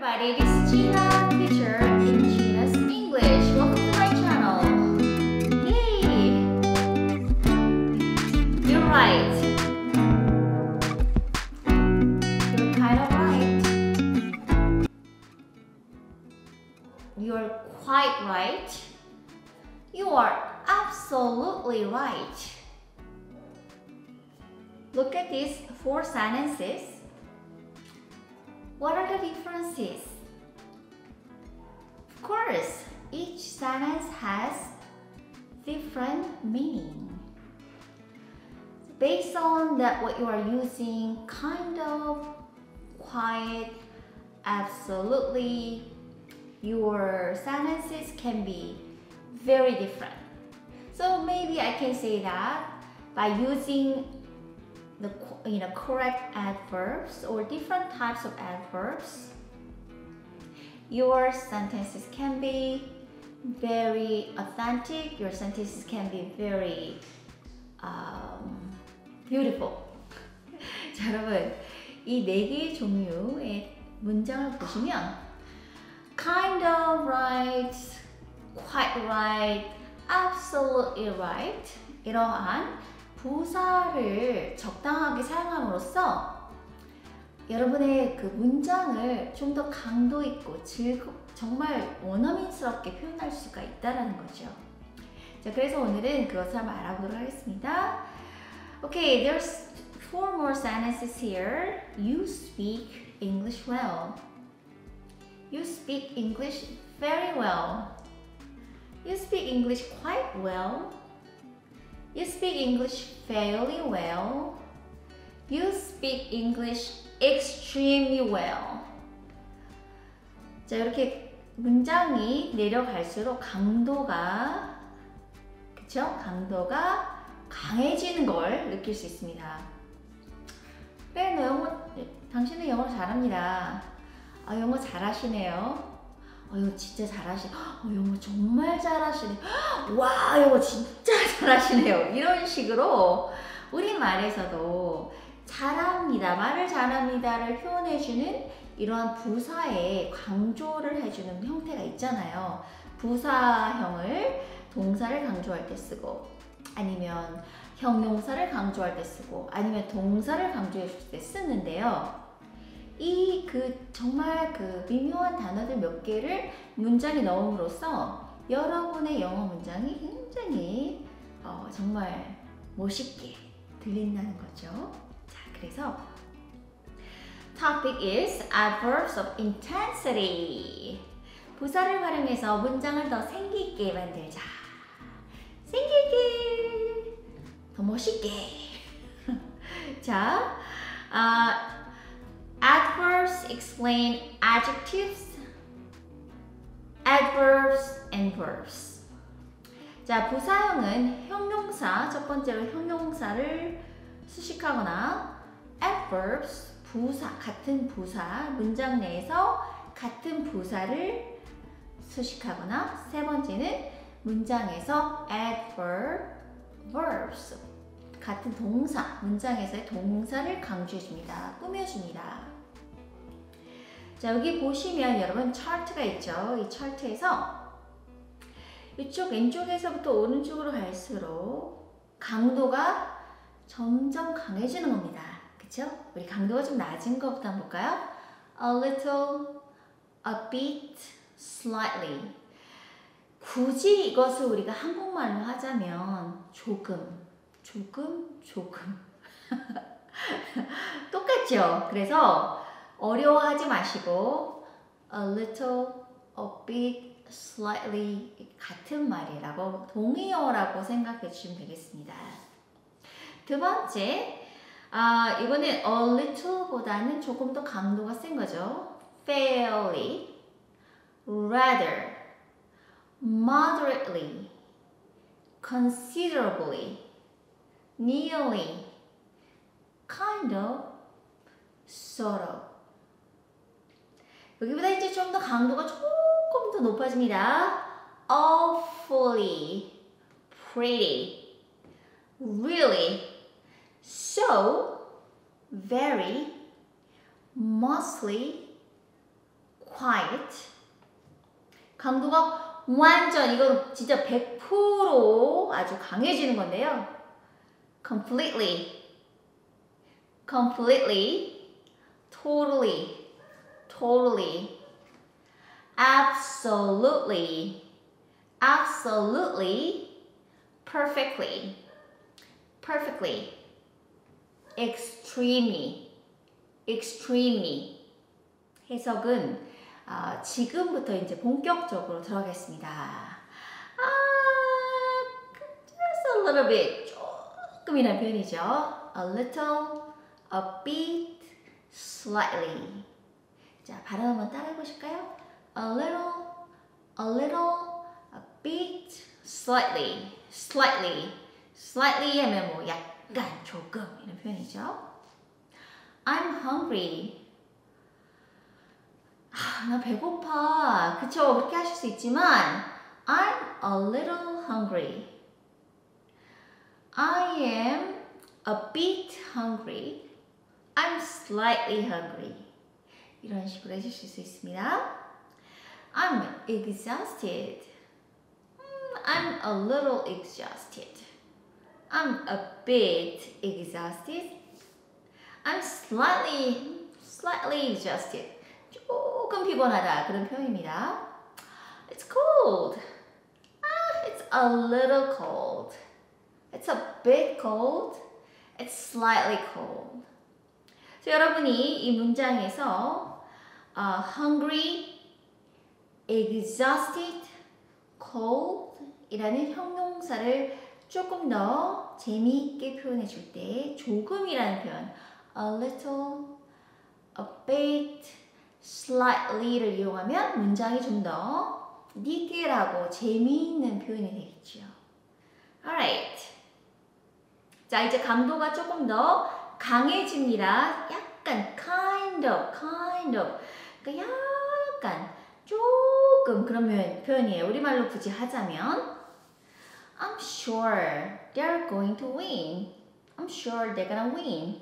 everybody, this is Gina, teacher in Gina's English. Welcome to my channel. Yay! You're right. You're kind of right. You're quite right. You are absolutely right. Look at these 4 sentences. What are the differences? Of course, each sentence has different meaning. Based on that, what you are using, kind of, quite, absolutely, your sentences can be very different. So maybe I can say that by using the correct adverbs or different types of adverbs, your sentences can be very authentic. Your sentences can be very beautiful. 자, 여러분, 이 4개의 종류의 문장을 보시면 kind of right, quite right, absolutely right 이러한 부사를 적당하게 사용함으로써 여러분의 그 문장을 좀 더 강도 있고 정말 원어민스럽게 표현할 수가 있다는 거죠. 자, 그래서 오늘은 그것을 한번 알아보도록 하겠습니다. Okay, there's 4 more sentences here. You speak English well. You speak English very well. You speak English quite well. You speak English fairly well. You speak English extremely well. 자, 이렇게 문장이 내려갈수록 강도가 강해지는 걸 느낄 수 있습니다. 그래, 당신은 영어 잘합니다. 아, 영어 잘하시네요. 영어 진짜 잘하시네. 영어 정말 잘하시네. 와, 영어 진짜 잘하시네요. 이런 식으로 우리말에서도 잘합니다, 말을 잘합니다를 표현해주는 이러한 부사에 강조를 해주는 형태가 있잖아요. 부사형을 동사를 강조할 때 쓰고, 아니면 형용사를 강조할 때 쓰고, 아니면 동사를 강조해 줄 때 쓰는데요. 정말 미묘한 단어들 몇 개를 문장에 넣음으로써 여러분의 영어 문장이 굉장히 정말 멋있게 들린다는 거죠. 자, 그래서 topic is adverbs of intensity. 부사를 활용해서 문장을 더 생기있게 만들자. 생기있게, 더 멋있게. 자, adverbs explain adjectives, adverbs, and verbs. 자, 부사형은 형용사, 첫 번째로 형용사를 수식하거나 adverbs, 부사, 같은 부사, 문장 내에서 같은 부사를 수식하거나 세 번째는 문장에서 adverbs, 같은 동사, 문장에서의 동사를 강조해줍니다. 꾸며줍니다. 자, 여기 보시면 여러분 차트가 있죠. 이 차트에서 이쪽 왼쪽에서부터 오른쪽으로 갈수록 강도가 점점 강해지는 겁니다. 그쵸? 우리 강도가 좀 낮은 것부터 한번 볼까요? A little, a bit, slightly. 굳이 이것을 우리가 한국말로 하자면 조금. 똑같죠? 그래서 어려워하지 마시고 a little, a bit, slightly 같은 말이라고, 동의어라고 생각해 주시면 되겠습니다. 두 번째, 이번엔 a little보다는 조금 더 강도가 센 거죠. fairly, rather, moderately, considerably, nearly, kind of, sort of. 여기보다 이제 좀 더 강도가 조금 더 높아집니다. awfully, pretty, really, so, very, mostly, quite. 강도가 완전 이건 진짜 100% 아주 강해지는 건데요. completely, completely, totally, totally, absolutely, absolutely, perfectly, perfectly, extremely, extremely. 해석은 지금부터 이제 본격적으로 들어가겠습니다. Just a little bit, 조금이라는 표현이죠. A little, a bit, slightly. 자, 발음 한번 따라해 보실까요? A little, a bit, slightly, slightly, slightly 하면 뭐 약간, 조금 이런 표현이죠. I'm hungry. 나 배고파. 그쵸? 그렇게 하실 수 있지만 I'm a little hungry. I am a bit hungry. I'm slightly hungry. 이런 식으로 해주실 수 있습니다. I'm exhausted. I'm a little exhausted. I'm a bit exhausted. I'm slightly exhausted. 조금 피곤하다 그런 표현입니다. It's cold. It's a little cold. It's a bit cold. It's slightly cold. 여러분이 이 문장에서 hungry, exhausted, cold 이라는 형용사를 조금 더 재미있게 표현해 줄 때 조금이라는 표현 a little, a bit, slightly를 이용하면 문장이 좀 더 디테일하고 재미있는 표현이 되겠죠. Alright. 자, 이제 강도가 조금 더 강해집니다. 약간 kind of. 그러니까 약간 조금 그런 표현이에요. 우리말로 굳이 하자면 I'm sure they're going to win. I'm sure they're gonna win.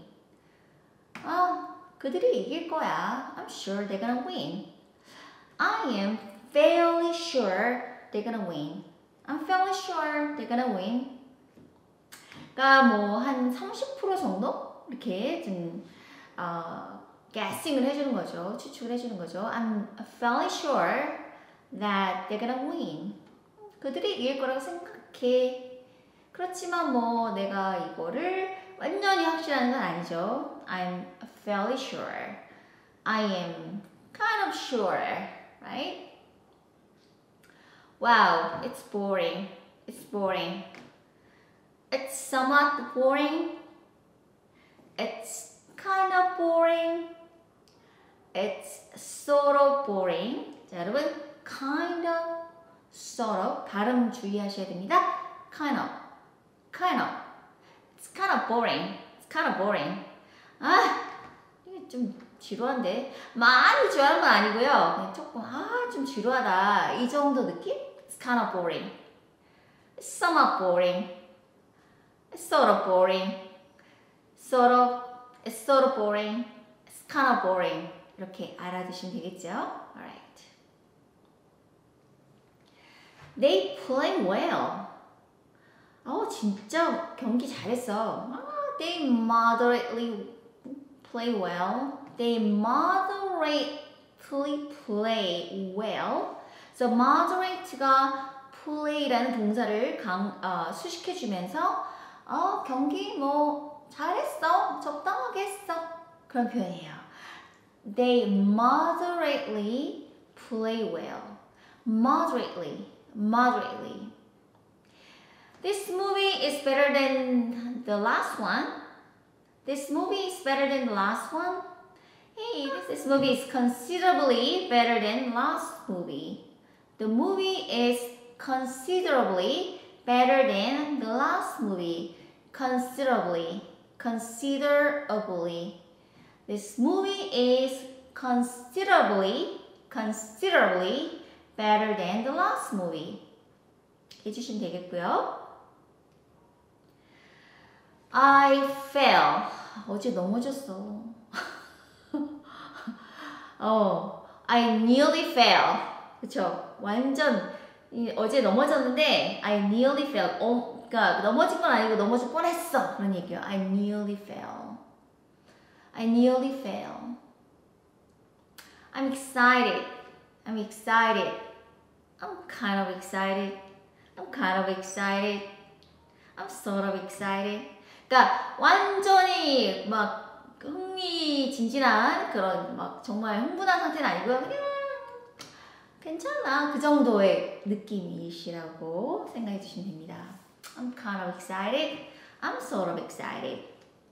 그들이 이길 거야. I'm sure they're gonna win. I am fairly sure they're gonna win. I'm fairly sure they're gonna win. 그러니까 뭐 한 30% 정도 이렇게 좀 guessing을 해주는 거죠. 추측을 해주는 거죠. I'm fairly sure that they're gonna win. 그들이 이길 거라고 생각해. 그렇지만 뭐 내가 이거를 완전히 확실한 건 아니죠. I'm fairly sure. I am kind of sure, right? Wow, it's boring. It's boring. It's somewhat boring. It's kind of boring. It's sort of boring. 자, 여러분, kind of, sort of 발음 주의하셔야 됩니다. Kind of. It's kind of boring. It's kind of boring. 이게 좀 지루한데. 많이 지루한 건 아니고요. 그냥 조금 좀 지루하다. 이 정도 느낌? It's kind of boring. It's somewhat boring. It's sort of boring. It's sort of boring. It's kind of boring. 이렇게 알아두시면 되겠죠? Alright. They play well. 진짜 경기 잘했어. They moderately play well. They moderately play well. So moderate가 play라는 동사를 수식해주면서 경기 뭐 잘했어, 적당하게 했어 그런 표현이에요. They moderately play well. Moderately. This movie is better than the last one. This movie is better than the last one. Hey, this movie is considerably better than last movie. The movie is considerably better than the last movie. Considerably. This movie is considerably better than the last movie. 해주시면 되겠고요. I fell. 어제 넘어졌어. I nearly fell. 그쵸? 완전 어제 넘어졌는데 I nearly fell. 그러니까 넘어진 건 아니고 넘어질 뻔했어. 그런 얘기예요. I nearly fell. I nearly fell. I'm excited. I'm excited. I'm kind of excited. I'm kind of excited. I'm sort of excited. 그러니까 완전히 막 흥미진진한 그런 막 정말 흥분한 상태는 아니고요. 그냥 괜찮아. 그 정도의 느낌이시라고 생각해 주시면 됩니다. I'm kind of excited. I'm sort of excited.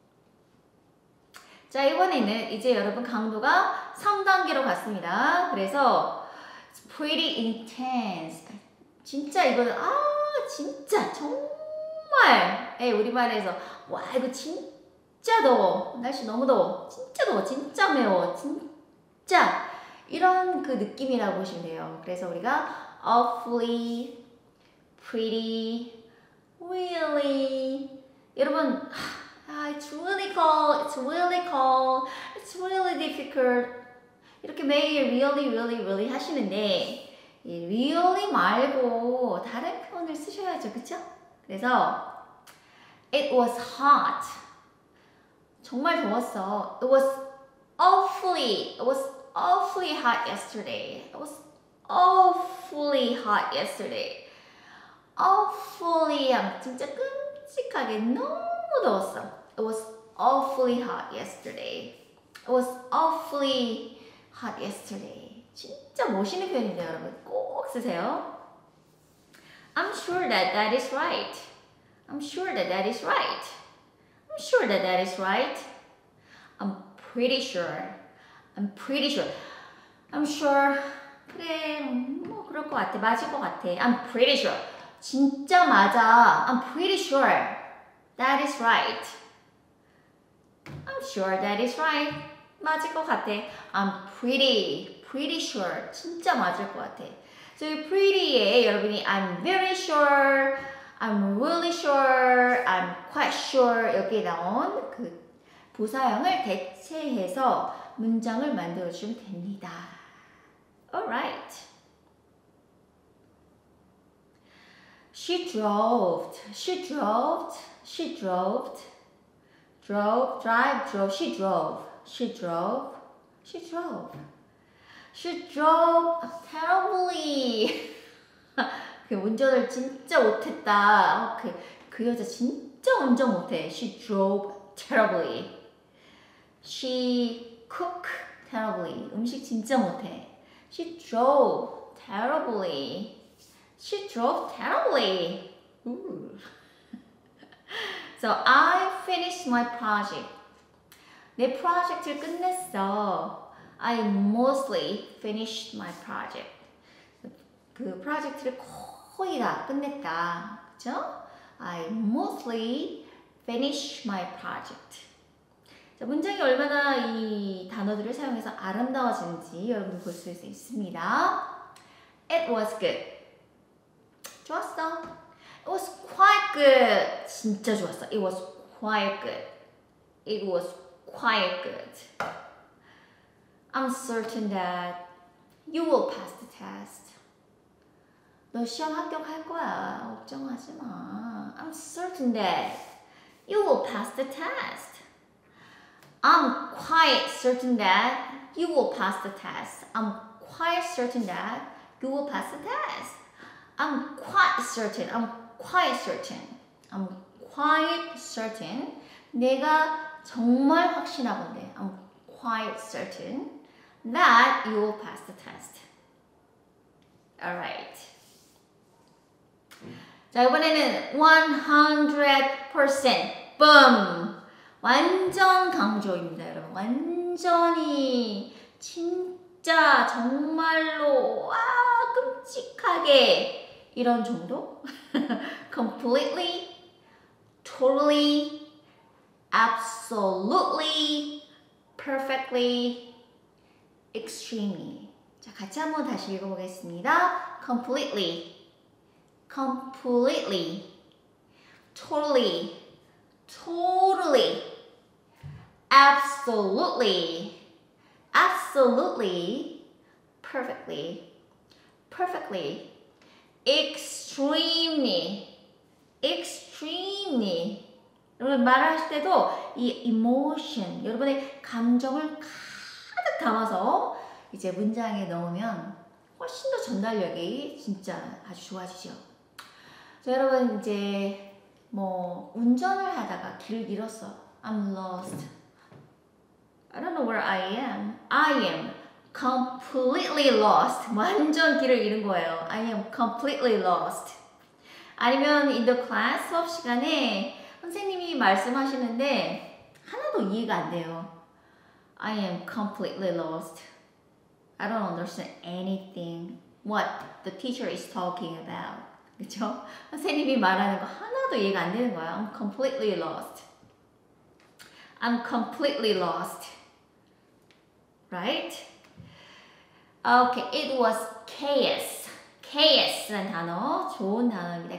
자, 이번에는 이제 여러분 강도가 3단계로 갔습니다. 그래서 it's pretty intense. 진짜 이거는 진짜 정말 우리말에서 와 이거 진짜 더워. 날씨 너무 더워. 진짜 더워. 진짜 매워. 진짜 이런 그 느낌이라고 보시면 돼요. 그래서 우리가 awfully, pretty, really 여러분 it's really cold, it's really cold, it's really difficult 이렇게 매일 really 하시는데 이 really 말고 다른 표현을 쓰셔야죠. 그쵸? 그래서 it was hot 정말 더웠어. It was awfully hot yesterday. It was awfully hot yesterday. awfully 진짜 끔찍하게 너무 더웠어. It was awfully hot yesterday. It was awfully hot yesterday. 진짜 멋있는 표현인데요, 여러분. 꼭 쓰세요. I'm sure that that is right. I'm sure that that is right. I'm sure that that is right. I'm pretty sure. I'm pretty sure. I'm sure. 그래, 뭐 그럴 것 같아. 맞을 것 같아. I'm pretty sure. 진짜 맞아. I'm pretty sure. That is right. I'm sure that is right. 맞을 것 같아. I'm pretty sure. 진짜 맞을 것 같아. So 이 pretty에 여러분이 I'm very sure, I'm really sure, I'm quite sure 여기에 나온 그 부사형을 대체해서 문장을 만들어주면 됩니다. Alright. She drove. She drove. terribly. 그 운전을 진짜 못했다. 그 여자 진짜 운전 못해. She drove terribly. She cooked terribly. 음식 진짜 못해. She drove terribly. Ooh. So I finished my project. 내 프로젝트를 끝냈어. I mostly finished my project. 그 프로젝트를 거의 다 끝냈다. 그쵸? I mostly finished my project. 자, 문장이 얼마나 이 단어들을 사용해서 아름다워지는지 여러분들 볼 수 있습니다. It was good. 좋았어. It was quite good. 진짜 좋았어. It was quite good. It was quite good. I'm certain that you will pass the test. 너 시험 합격할 거야. 걱정하지 마. I'm certain that you will pass the test. I'm quite certain that you will pass the test. I'm quite certain that you will pass the test. I'm quite certain. I'm quite certain. 내가 정말 확신하건대. I'm quite certain that you will pass the test. Alright. 자, 이번에는 100%. boom. 완전 강조입니다, 여러분. 완전히 진짜 정말로 와 끔찍하게 이런 정도? completely, totally, absolutely, perfectly, extremely. 자, 같이 한번 다시 읽어보겠습니다. completely, totally, absolutely, perfectly, perfectly, extremely, extremely. 여러분 말하실 때도 이 emotion, 여러분의 감정을 가득 담아서 이제 문장에 넣으면 훨씬 더 전달력이 진짜 아주 좋아지죠. 자, 여러분 이제 뭐 운전을 하다가 길을 잃었어. I'm lost. I don't know where I am. I am completely lost. 완전 길을 잃은 거예요. I am completely lost. 아니면 in the class 수업 시간에 선생님이 말씀하시는데 하나도 이해가 안 돼요. I am completely lost. I don't understand anything what the teacher is talking about. 그쵸? 선생님이 말하는 거 하나도 이해가 안 되는 거야. I'm completely lost. I'm completely lost. Right? Okay, it was chaos. chaos라는 단어, 좋은 단어입니다.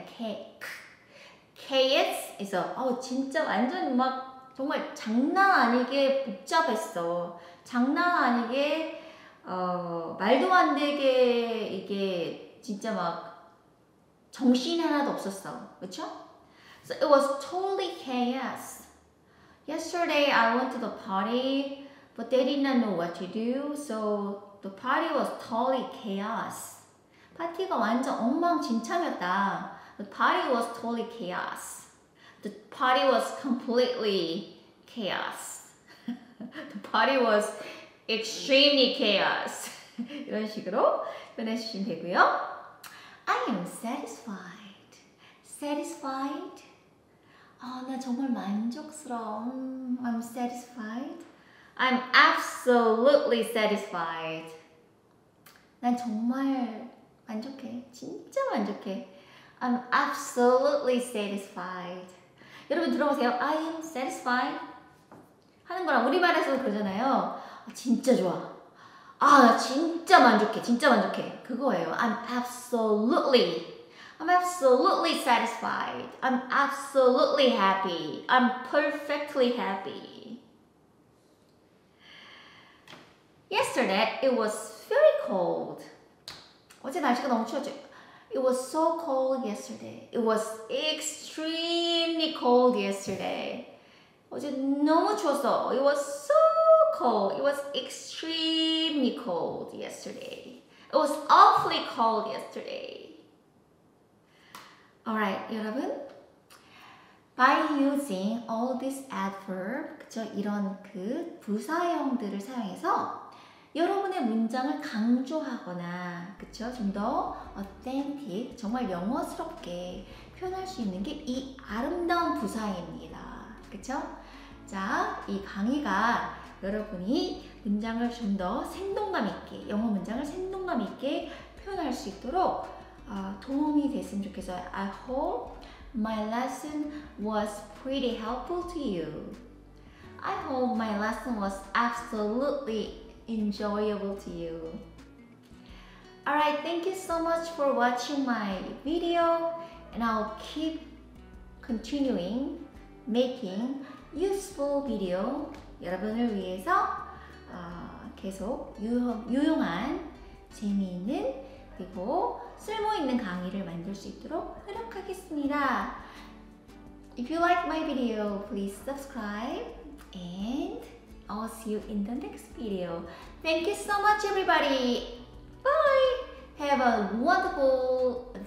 chaos에서 진짜 완전 막 정말 장난 아니게 복잡했어. 장난 아니게 말도 안 되게 이게 진짜 막 정신 하나도 없었어. 그쵸? So it was totally chaos. Yesterday I went to the party, but they did not know what to do, so the party was totally chaos. 파티가 완전 엉망진창이었다. The party was totally chaos. The party was completely chaos. The party was extremely chaos. 이런 식으로 표현해주시면 되고요. I am satisfied. Satisfied? 나 정말 만족스러워. I'm satisfied. I'm absolutely satisfied. 난 정말 만족해. 진짜 만족해. I'm absolutely satisfied. 여러분 들어보세요. I am satisfied 하는 거랑 우리말에서도 그러잖아요. 진짜 좋아. 나 진짜 만족해. 진짜 만족해. 그거예요. I'm absolutely satisfied. I'm absolutely happy. I'm perfectly happy. Yesterday, it was very cold. 어제 날씨가 너무 추웠죠? It was so cold yesterday. It was extremely cold yesterday. 어제 너무 추웠어. It was so cold. It was extremely cold yesterday. It was awfully cold yesterday. Alright, 여러분. By using all this adverb, 그쵸? 이런 그 부사형들을 사용해서 여러분의 문장을 강조하거나, 그쵸? 좀 더 authentic, 정말 영어스럽게 표현할 수 있는 게 이 아름다운 부사입니다. 그쵸? 자, 이 강의가 여러분이 문장을 좀 더 생동감 있게, 영어 문장을 생동감 있게 표현할 수 있도록 도움이 됐으면 좋겠어요. I hope my lesson was pretty helpful to you. I hope my lesson was absolutely enjoyable to you. Alright, thank you so much for watching my video, and I'll keep continuing making useful video 여러분을 위해서 계속 유용한, 재미있는, 그리고 쓸모있는 강의를 만들 수 있도록 노력하겠습니다. If you like my video, please subscribe, and I'll see you in the next video. Thank you so much, everybody. Bye. Have a wonderful